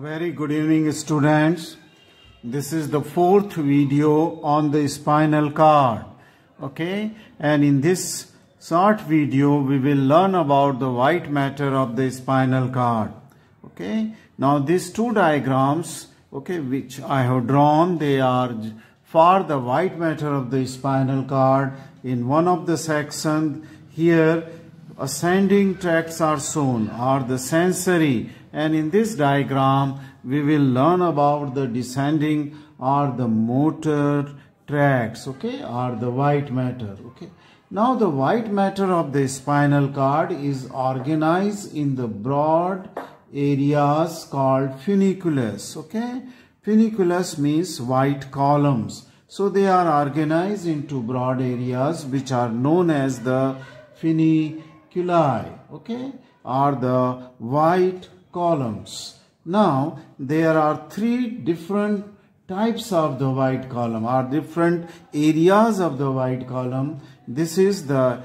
Very good evening, students. This is the fourth video on the spinal cord. Okay, and in this short video we will learn about the white matter of the spinal cord. Okay, now these two diagrams, okay, which I have drawn, they are for the white matter of the spinal cord. In one of the sections here, ascending tracts are shown, or the sensory, and in this diagram we will learn about the descending or the motor tracts, okay, or the white matter. Okay, now the white matter of the spinal cord is organized in the broad areas called funiculus. Okay, funiculus means white columns, so they are organized into broad areas which are known as the funiculi, okay, or the white columns. Now there are three different types of the white column, or different areas of the white column. This is the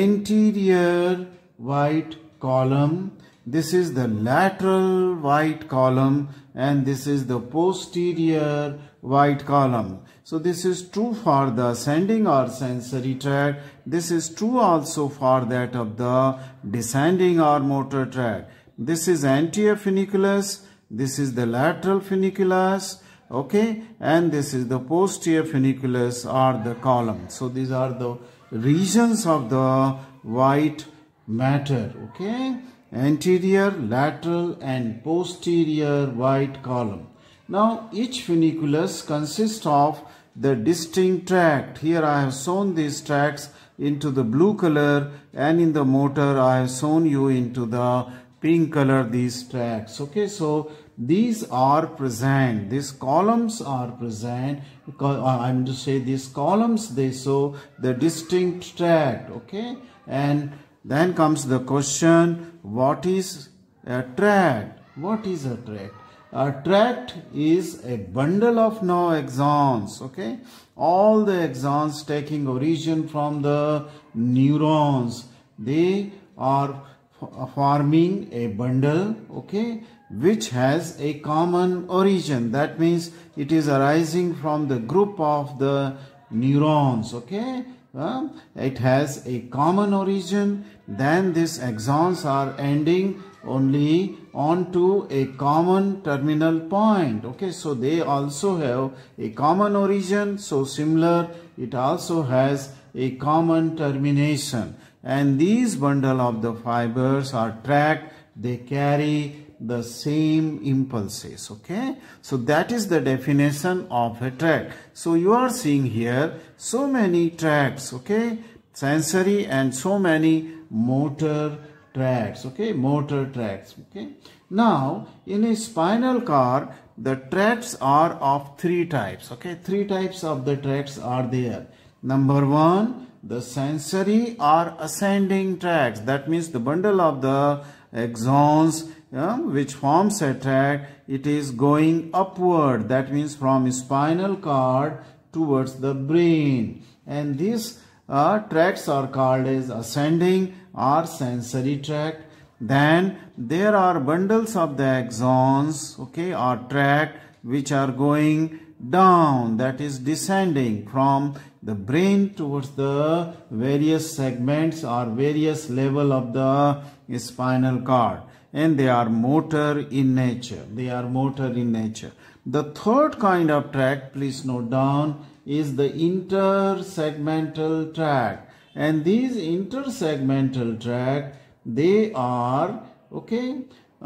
anterior white column, this is the lateral white column, and this is the posterior white column. So this is true for the ascending or sensory tract. This is true also for that of the descending or motor tract. This is anterior funiculus, this is the lateral funiculus, okay, and this is the posterior funiculus or the column. So these are the regions of the white matter, okay, anterior, lateral and posterior white column. Now each funiculus consists of the distinct tract. Here I have shown these tracts into the blue color, and in the motor I have shown you into the pink color these tracts. Okay, so these are present, these columns are present, because I am to say these columns, they show the distinct tract. Okay, and then comes the question, what is a tract? What is a tract? A tract is a bundle of no axons, okay, all the axons taking origin from the neurons, they are forming a bundle, okay, which has a common origin. That means it is arising from the group of the neurons, okay. It has a common origin, then these axons are ending only onto a common terminal point. Okay, so they also have a common origin, so similar, it also has a common termination, and these bundle of the fibers or tract, they carry the same impulses. Okay, so that is the definition of a tract. So you are seeing here so many tracts, okay, sensory and so many motor tracts, okay, motor tracts. Okay, now in a spinal cord the tracts are of three types. Okay, three types of the tracts are there. Number one, the sensory or ascending tracts, that means the bundle of the axons, which forms a tract, it is going upward, that means from spinal cord towards the brain, and these tracts are called as ascending or sensory tract. Then there are bundles of the axons, okay, or tract, which are going down, that is descending from the brain towards the various segments or various level of the spinal cord, and they are motor in nature. They are motor in nature. The third kind of tract, please note down, is the intersegmental tract, and these intersegmental tract, they are, okay,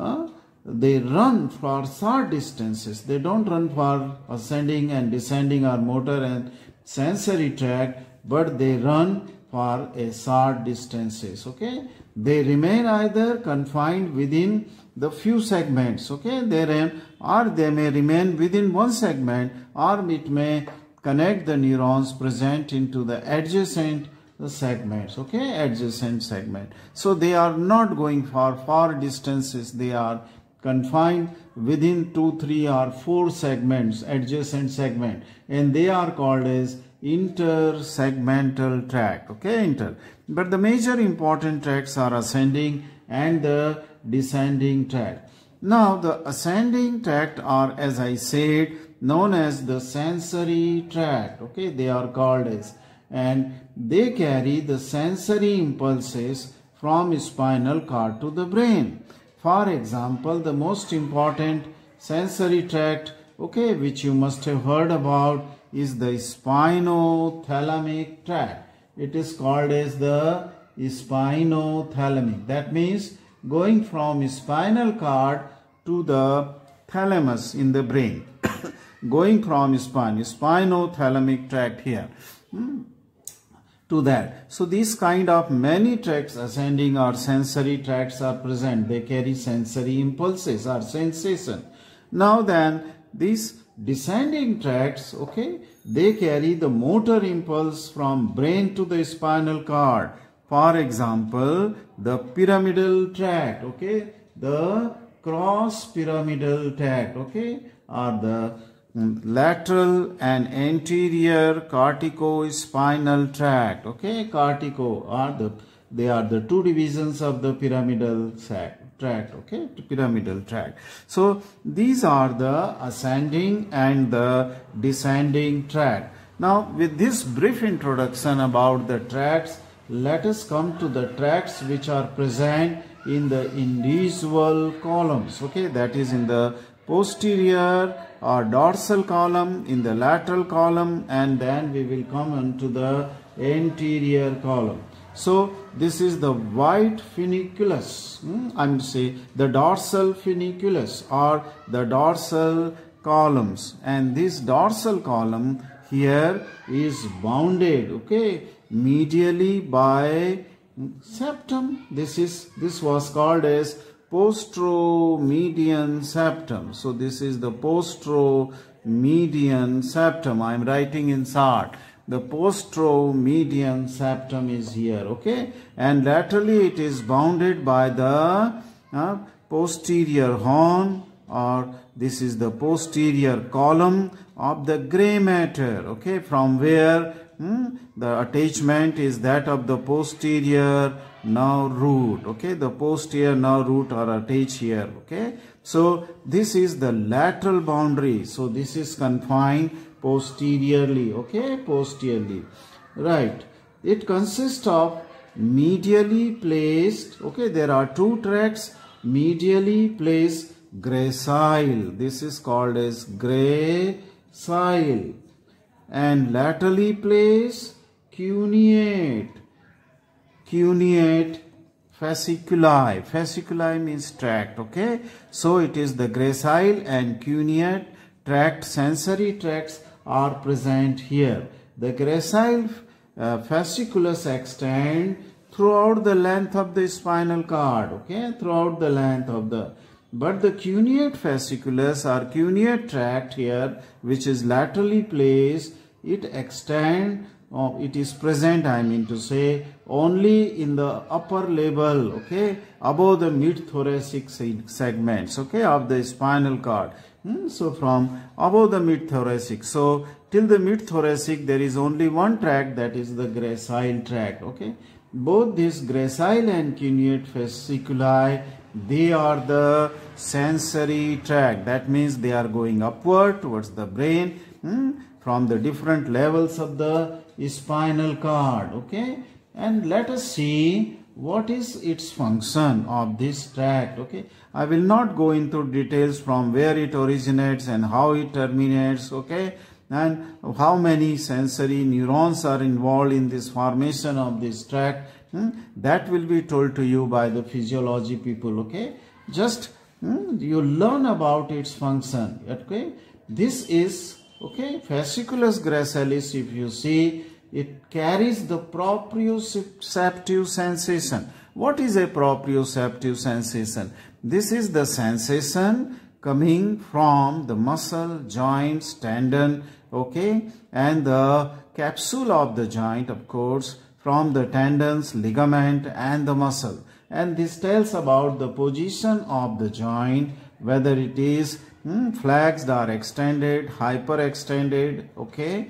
they run for short distances. They don't run for ascending and descending or motor and sensory tract, but they run for a short distances. Okay, they remain either confined within the few segments, okay, or they may remain within one segment, or it may connect the neurons present into the adjacent segments, okay, adjacent segment. So they are not going for far distances, they are confined within 2, 3 or 4 segments, adjacent segment, and they are called as intersegmental tract. Okay, but the major important tracts are ascending and the descending tract. Now the ascending tract are, as I said, known as the sensory tract. Okay, they are called as, and they carry the sensory impulses from spinal cord to the brain. For example, the most important sensory tract, okay, which you must have heard about, is the spinothalamic tract. It is called as the spinothalamic. That means going from spinal cord to the thalamus in the brain. Going from spinothalamic tract here to that. So these kind of many tracts, ascending or sensory tracts, are present. They carry sensory impulses or sensation. Now then, these descending tracts, okay, they carry the motor impulse from brain to the spinal cord. For example, the pyramidal tract, okay, the cross pyramidal tract, okay, or the lateral and anterior corticospinal tract, okay, cortico are they are the two divisions of the pyramidal tract, okay, pyramidal tract. So these are the ascending and the descending tract. Now with this brief introduction about the tracts, let us come to the tracts which are present in the individual columns, okay, that is in the posterior or dorsal column, in the lateral column, and then we will come on to the anterior column. So this is the white funiculus, I'm to say the dorsal funiculus or the dorsal columns, and this dorsal column here is bounded, okay, medially by septum. This was called as posteromedian septum. So this is the posteromedian septum. I am writing in chart. The posteromedian septum is here, okay, and laterally it is bounded by the posterior horn, or this is the posterior column of the gray matter, okay, from where the attachment is that of the posterior nerve root, okay, the posterior nerve root are attached here, okay. So this is the lateral boundary, so this is confined posteriorly, okay, posteriorly, right. It consists of medially placed, okay, there are two tracts, medially placed gracile, this is called as gracile, and laterally placed cuneate fasciculi. Fasciculi means tract, okay. So it is the gracile and cuneate tract, sensory tracts are present here. The gracile fasciculus extend throughout the length of the spinal cord, okay, throughout the length of the, but the cuneate fasciculus or cuneate tract here, which is laterally placed, it extend, it is present, I mean to say, only in the upper level, okay, above the mid-thoracic segments, okay, of the spinal cord. So from above the mid-thoracic, so till the mid-thoracic there is only one tract, that is the gracile tract, okay. Both this gracile and cuneate fasciculi, they are the sensory tract. That means they are going upward towards the brain from the different levels of the spinal cord, okay. And let us see what is its function of this tract, okay. I will not go into details from where it originates and how it terminates, okay, and how many sensory neurons are involved in this formation of this tract. That will be told to you by the physiology people, okay. Just you learn about its function, okay. This is, okay, fasciculus gracilis, if you see, it carries the proprioceptive sensation. What is a proprioceptive sensation? This is the sensation coming from the muscle, joints, tendon, okay, and the capsule of the joint, of course, from the tendons, ligament and the muscle. And this tells about the position of the joint, whether it is flexed or extended, hyperextended, okay,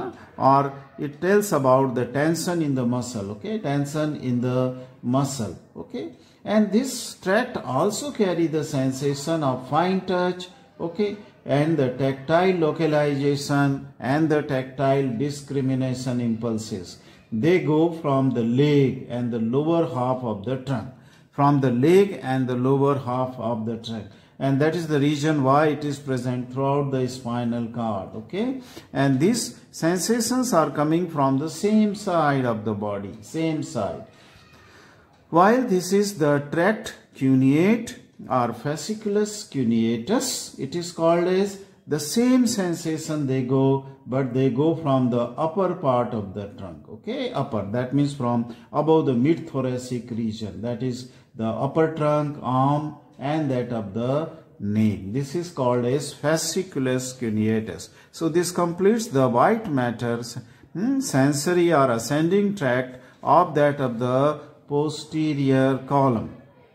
or it tells about the tension in the muscle, okay, tension in the muscle, okay. And this tract also carry the sensation of fine touch, okay, and the tactile localization and the tactile discrimination impulses. They go from the leg and the lower half of the trunk. From the leg and the lower half of the trunk. And that is the reason why it is present throughout the spinal cord, okay. And these sensations are coming from the same side of the body, same side. While this is the tract cuneate or fasciculus cuneatus, it is called as the same sensation they go, but they go from the upper part of the trunk, okay, upper, that means from above the mid-thoracic region, that is the upper trunk, arm, and that of the neck. This is called as fasciculus cuneatus. So this completes the white matter's sensory or ascending tract of that of the posterior column.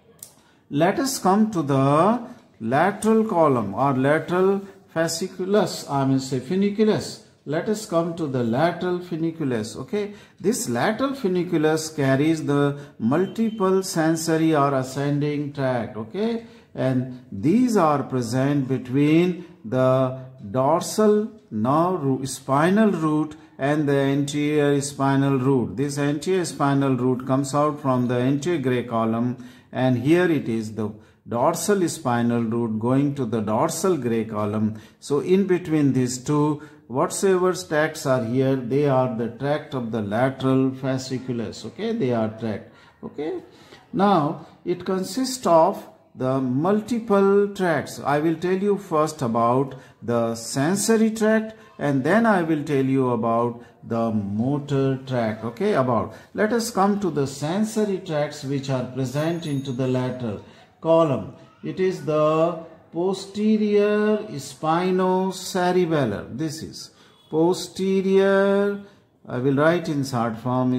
Let us come to the lateral column or lateral fasciculus, funiculus. Let us come to the lateral funiculus, okay. This lateral funiculus carries the multiple sensory or ascending tract, okay. And these are present between the dorsal nerve spinal root and the anterior spinal root. This anterior spinal root comes out from the anterior gray column, and here it is the dorsal spinal root going to the dorsal gray column. So in between these two, whatsoever tracts are here, they are the tract of the lateral fasciculus, okay, they are tract, okay. Now it consists of the multiple tracts. I will tell you first about the sensory tract, and then I will tell you about the motor tract, okay. Let us come to the sensory tracts which are present into the lateral column. It is the posterior spinocerebellar. This is posterior, I will write in short form,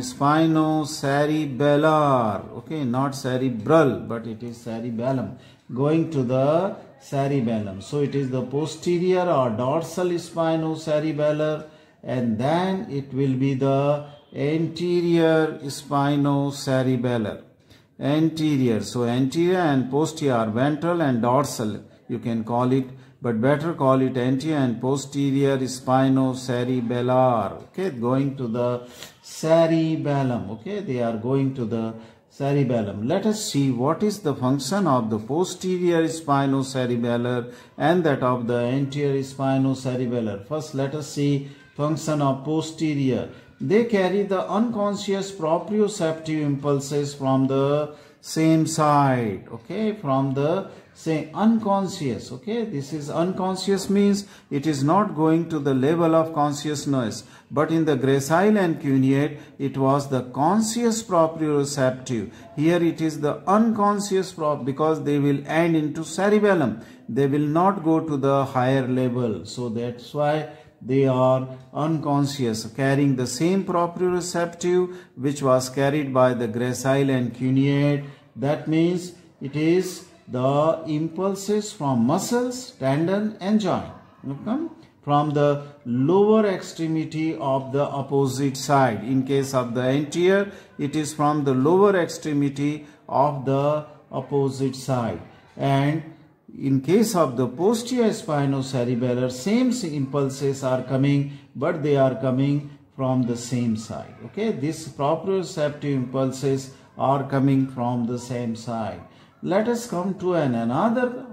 spinocerebellar, okay, not cerebral, but it is cerebellum, going to the cerebellum. So it is the posterior or dorsal spinocerebellar, and then it will be the anterior spinocerebellar. Anterior, so anterior and posterior, ventral and dorsal, you can call it, but better call it anterior and posterior spinocerebellar, okay, going to the cerebellum, okay, they are going to the cerebellum. Let us see what is the function of the posterior spinocerebellar and that of the anterior spinocerebellar. First, let us see function of posterior. They carry the unconscious proprioceptive impulses from the same side, okay, from the same unconscious, okay. This is unconscious means it is not going to the level of consciousness, but in the gracile and cuneate it was the conscious proprioceptive. Here it is the unconscious because they will end into cerebellum, they will not go to the higher level, so that's why they are unconscious, carrying the same proprioceptive which was carried by the gracile and cuneate. That means it is the impulses from muscles, tendon and joint, from the lower extremity of the opposite side. In case of the anterior, it is from the lower extremity of the opposite side, and in case of the posterior spinocerebellar, same impulses are coming, but they are coming from the same side, okay. These proprioceptive impulses are coming from the same side. Let us come to another,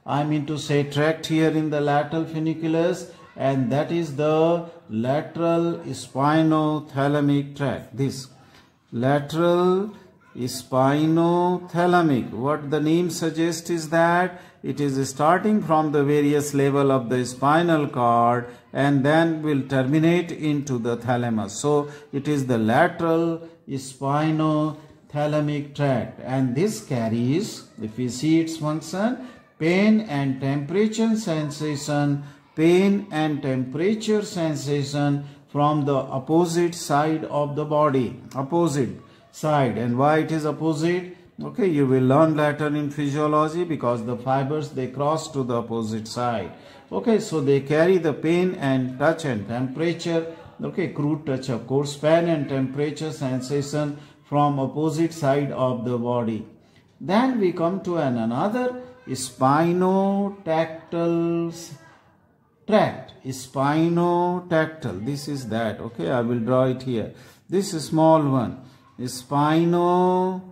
tract here in the lateral funiculus, and that is the lateral spinothalamic tract. This lateral spinothalamic, what the name suggests is that it is starting from the various level of the spinal cord and then will terminate into the thalamus. So it is the lateral spinothalamic tract, and this carries, if we see its function, pain and temperature sensation, from the opposite side of the body, opposite side. And why it is opposite? Okay, you will learn later in physiology, because the fibers, they cross to the opposite side. Okay, so they carry the pain and touch and temperature, okay, crude touch of course, pain and temperature sensation from opposite side of the body. Then we come to another spinotactile tract. Spinotactile. This is that. Okay, I will draw it here. This is small one. Spinotactile.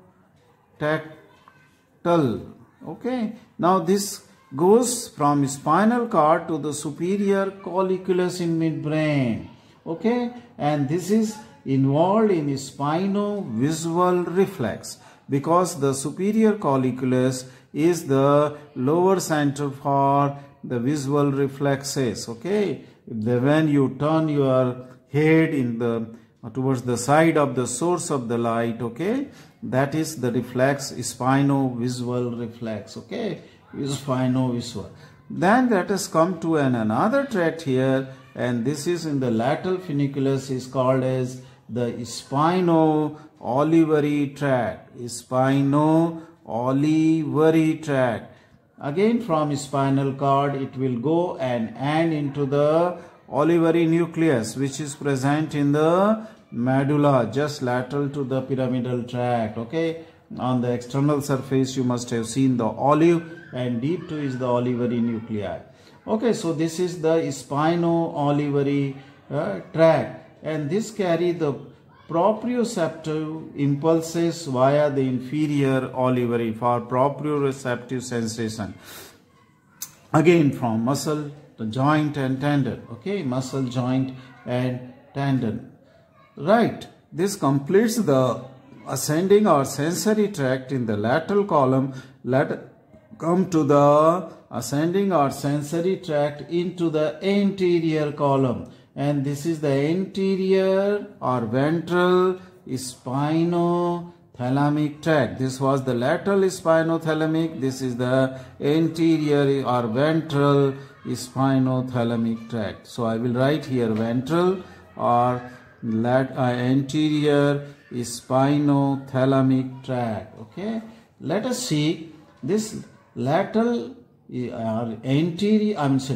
Okay. Now this goes from spinal cord to the superior colliculus in midbrain. Okay, and this is involved in spino-visual reflex, because the superior colliculus is the lower center for the visual reflexes. Okay, when you turn your head towards the side of the source of the light, okay, that is the reflex, spino-visual reflex. Okay, spino-visual. Then let us come to another tract here, and this is in the lateral funiculus, is called as the spino-olivary tract. Spino-olivary tract. Again, from spinal cord it will go and end into the olivary nucleus, which is present in the medulla, just lateral to the pyramidal tract. Okay, on the external surface you must have seen the olive, and deep too is the olivary nuclei. Okay, so this is the spino-olivary tract, and this carry the proprioceptive impulses via the inferior olivary for proprioceptive sensation. Again, from muscle, the joint and tendon. Okay, muscle, joint and tendon. Right, this completes the ascending or sensory tract in the lateral column. Let us come to the ascending or sensory tract into the anterior column, and this is the anterior or ventral spinothalamic tract. This was the lateral spinothalamic. This is the anterior or ventral spinothalamic tract. So I will write here ventral or anterior spinothalamic tract. Okay, let us see this lateral anterior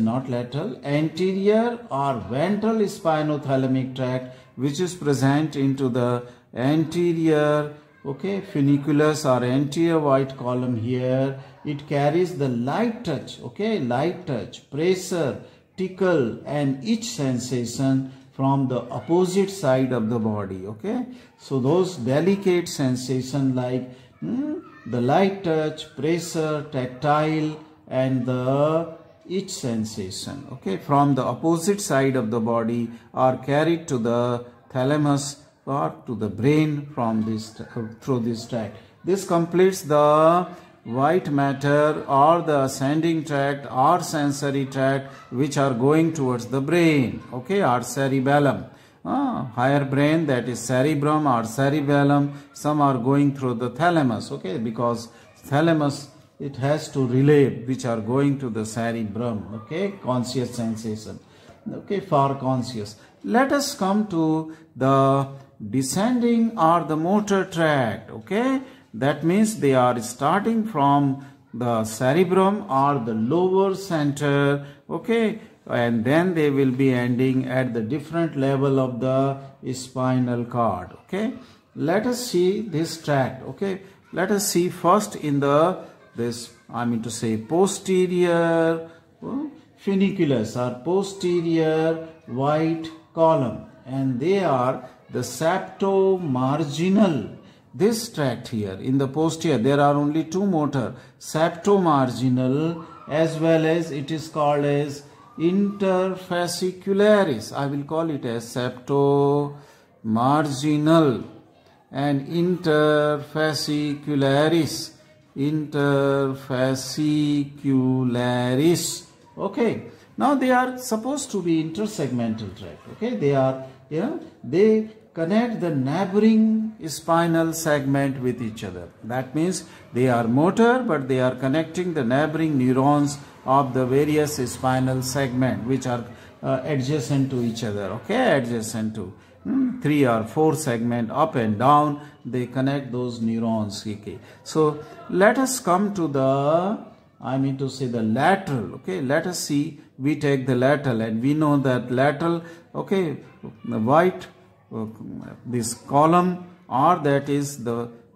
or ventral spinothalamic tract, which is present into the anterior, okay, funiculus or anterior white column here. It carries the light touch, okay, light touch, pressure, tickle and itch sensation from the opposite side of the body. Okay, so those delicate sensation like the light touch, pressure, tactile and the itch sensation, okay, from the opposite side of the body are carried to the thalamus or to the brain from this through this tract. This completes the white matter or the ascending tract or sensory tract, which are going towards the brain, okay, or cerebellum. Higher brain, that is cerebrum or cerebellum. Some are going through the thalamus, okay, because thalamus, it has to relay which are going to the cerebrum, okay, conscious sensation, okay, for conscious. Let us come to the descending or the motor tract, okay. That means they are starting from the cerebrum or the lower center, okay, and then they will be ending at the different level of the spinal cord, okay. Let us see this tract, okay. Let us see first in posterior funiculus or posterior white column, and they are the septomarginal. This tract here in the posterior, there are only two motor, septomarginal as well as it is called as interfascicularis. I will call it as septomarginal and interfascicularis. Interfascicularis. Okay. Now they are supposed to be intersegmental tract. Okay. They are, they connect the neighboring spinal segment with each other. That means they are motor, but they are connecting the neighboring neurons of the various spinal segment which are adjacent to each other. Okay, adjacent to 3 or 4 segment up and down, they connect those neurons. Okay, so let us come to the, the lateral. Okay, let us see. We take the lateral, and we know that lateral, okay, the white this column, or that is the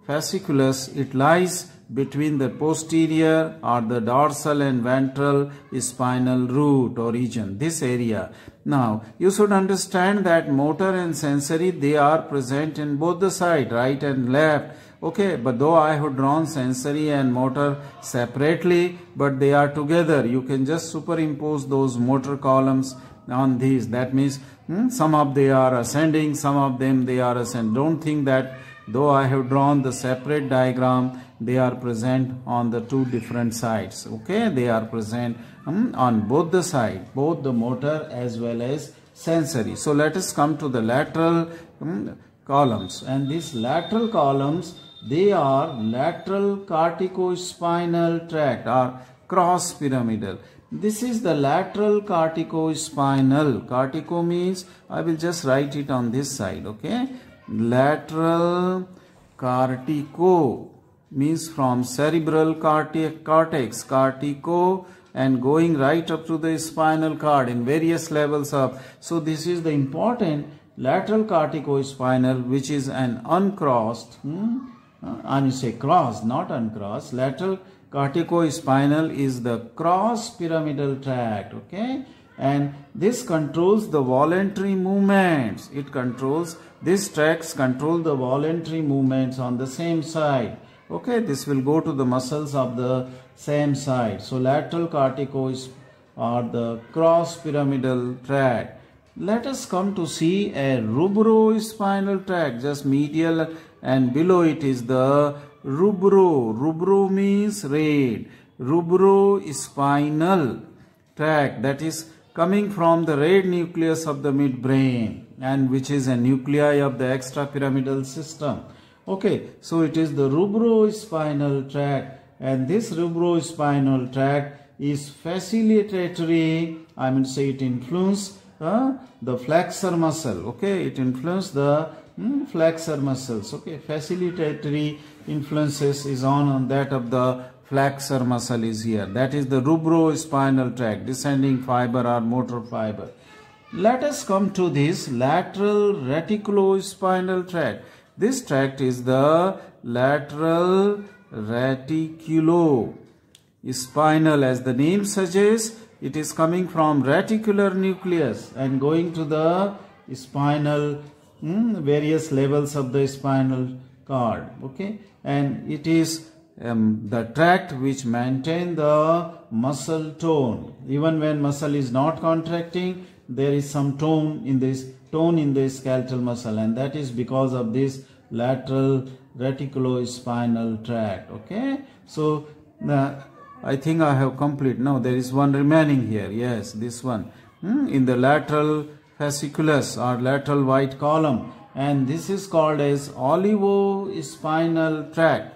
fasciculus, it lies between the posterior or the dorsal and ventral spinal root or region, this area. Now, you should understand that motor and sensory, they are present in both the side, right and left. Okay, but though I have drawn sensory and motor separately, but they are together. You can just superimpose those motor columns on these. That means some of they are ascending, some of them they are ascending. Don't think that though I have drawn the separate diagram, they are present on the two different sides. Okay, they are present on both the side, both the motor as well as sensory. So let us come to the lateral columns, and these lateral columns, they are lateral corticospinal tract or cross pyramidal. This is the lateral corticospinal. Cortico means, I will just write it on this side. Okay, lateral cortico means from cerebral cortex, cortico, and going right up to the spinal cord in various levels of. So this is the important lateral corticospinal, which is an uncrossed, I mean say crossed, not uncrossed. Lateral corticospinal is the cross pyramidal tract. Okay, and this controls the voluntary movements. It controls, these tracts control the voluntary movements on the same side. Okay, this will go to the muscles of the same side. So lateral corticospinal or the cross pyramidal tract. Let us come to see a rubrospinal tract, just medial and below it is the rubro. Rubro means red. Rubrospinal tract, that is coming from the red nucleus of the midbrain, and which is a nuclei of the extrapyramidal system. Okay, so it is the rubrospinal tract, and this rubrospinal tract is facilitatory, I mean say it influence the flexor muscle. Okay, it influences the flexor muscles. Okay, facilitatory influences is on that of the flexor muscle is here. That is the rubrospinal tract, descending fiber or motor fiber. Let us come to this lateral reticulospinal tract. This tract is the lateral reticulospinal. As the name suggests, it is coming from reticular nucleus and going to the spinal, various levels of the spinal cord. Okay, and it is the tract which maintain the muscle tone. Even when muscle is not contracting, there is some tone in the skeletal muscle, and that is because of this lateral reticulospinal tract. Okay, so I think I have complete. No, there is one remaining here. Yes, this one in the lateral fasciculus or lateral white column, and this is called as olivospinal tract.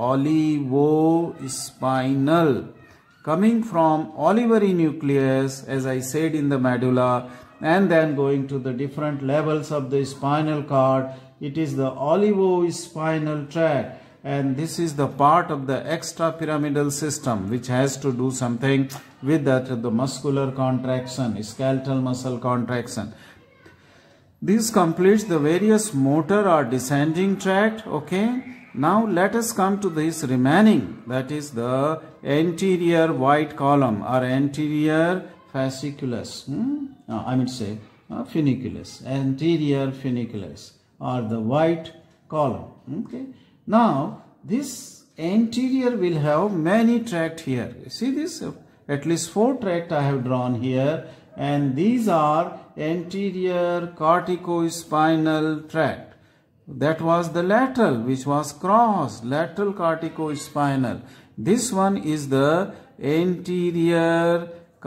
Olivospinal, coming from olivary nucleus, as I said, in the medulla, and then going to the different levels of the spinal cord. It is the olivospinal tract, and this is the part of the extrapyramidal system which has to do something with the muscular contraction, skeletal muscle contraction. This completes the various motor or descending tract. Okay, now let us come to this remaining, that is the anterior white column or anterior fasciculus. I mean say funiculus, anterior funiculus or the white column. Okay, now this anterior will have many tracts here. See this, at least 4 tracts I have drawn here, and these are anterior corticospinal tract. That was the lateral, which was crossed, lateral corticospinal. This one is the anterior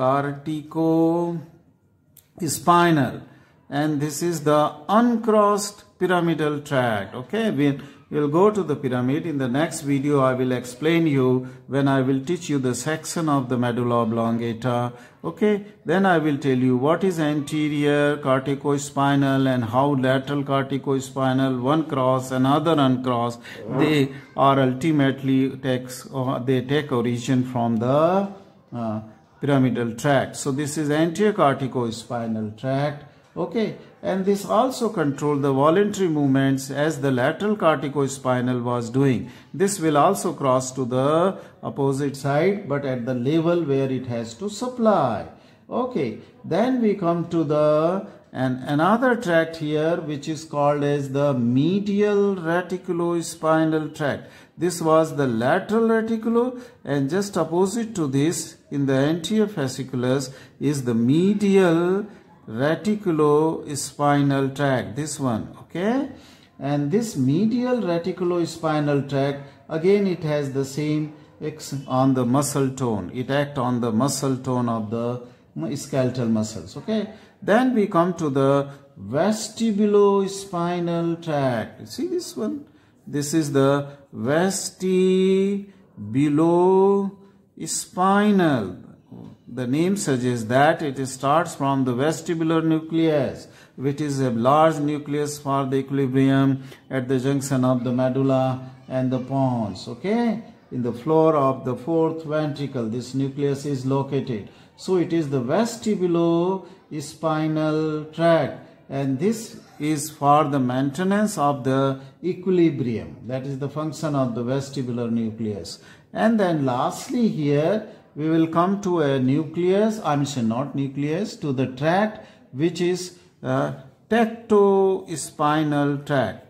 corticospinal, and this is the uncrossed pyramidal tract. Okay, we will go to the pyramid. In the next video, I will explain you when I will teach you the section of the medulla oblongata. Okay, then I will tell you what is anterior corticospinal and how lateral corticospinal, one cross, another uncrossed, they are ultimately they take origin from the pyramidal tract. So this is anterior corticospinal tract. Okay, and this also controls the voluntary movements as the lateral corticospinal was doing. This will also cross to the opposite side, but at the level where it has to supply. Okay, then we come to the another tract here, which is called as the medial reticulospinal tract. This was the lateral reticulo, and just opposite to this in the anterior fasciculus is the medial reticulospinal tract, this one. Okay, and this medial reticulospinal tract, again it has the same on the muscle tone. It acts on the muscle tone of the skeletal muscles. Okay, then we come to the vestibulospinal tract. You see this one? This is the vestibulospinal. The name suggests that it starts from the vestibular nucleus, which is a large nucleus for the equilibrium at the junction of the medulla and the pons. Okay, in the floor of the fourth ventricle, this nucleus is located. So it is the vestibulospinal tract, and this is for the maintenance of the equilibrium. That is the function of the vestibular nucleus. And then lastly here we will come to a nucleus, to the tract which is tectospinal tract.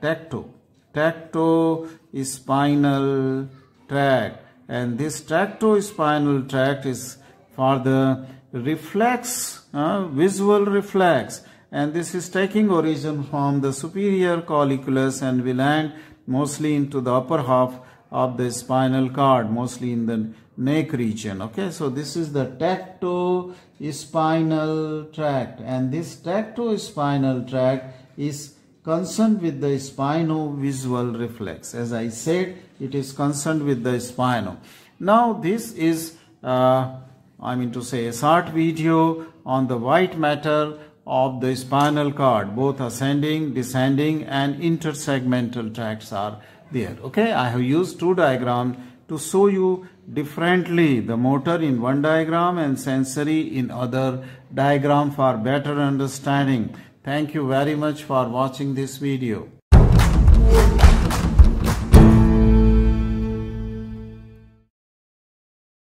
Tectospinal tract, and this tectospinal tract is for the reflex, visual reflex, and this is taking origin from the superior colliculus and will end mostly into the upper half of the spinal cord, mostly in the neck region. Okay, so this is the tectospinal tract, and this tectospinal tract is concerned with the spino-visual reflex. As I said, it is concerned with the spino. Now this is a short video on the white matter of the spinal cord. Both ascending, descending and intersegmental tracts are there. Okay, I have used two diagrams to show you differently the motor in one diagram and sensory in other diagram for better understanding. Thank you very much for watching this video.